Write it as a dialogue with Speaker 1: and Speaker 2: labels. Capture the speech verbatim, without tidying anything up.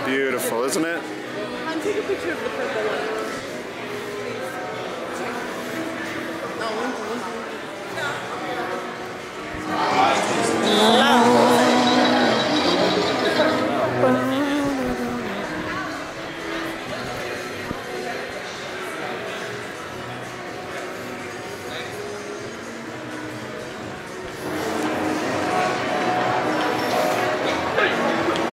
Speaker 1: Beautiful, isn't it?
Speaker 2: And take a picture of the purple one.